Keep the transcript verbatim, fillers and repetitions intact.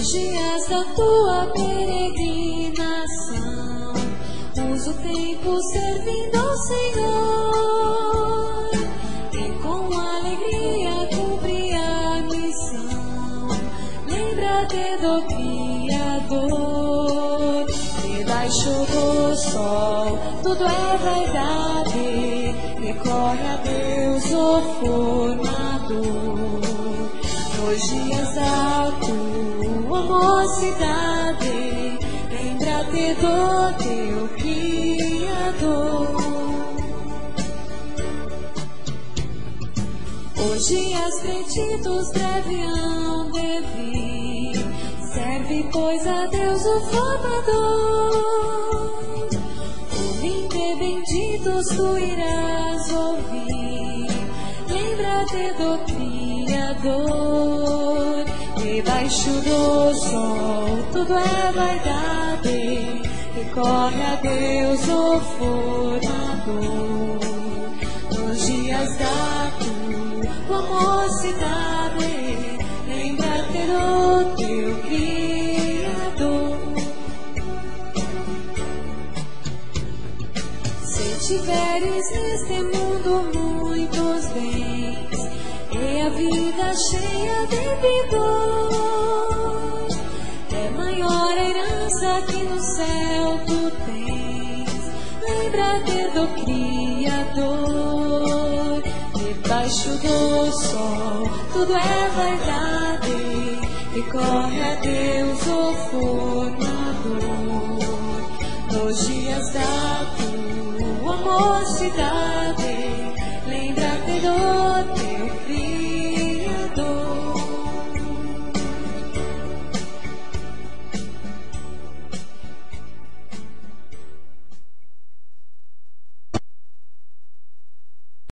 Nos dias da tua peregrinação, usa o tempo servindo ao Senhor, e com alegria cumpre a missão. Lembra-te do Criador, debaixo do sol tudo é vaidade, recorre a Deus o formador. Nos dias da tua mocidade, lembra-te do teu Criador. Os dias preditos breve hão de vir, serve pois a Deus o formador. Ouvindo e benditos tu irás ouvir, lembra-te do Criador. Debaixo do sol tudo é vaidade, recorre a Deus o formador. Nos dias da tua mocidade, lembra-te do teu Criador. Se tiveres neste mundo muitos bens e a vida cheia de vigor, é maior a herança que no céu tu tens. Lembra-te do Criador. Debaixo do sol tudo é vaidade, recorre a Deus o formador. Nos dias da tua mocidade,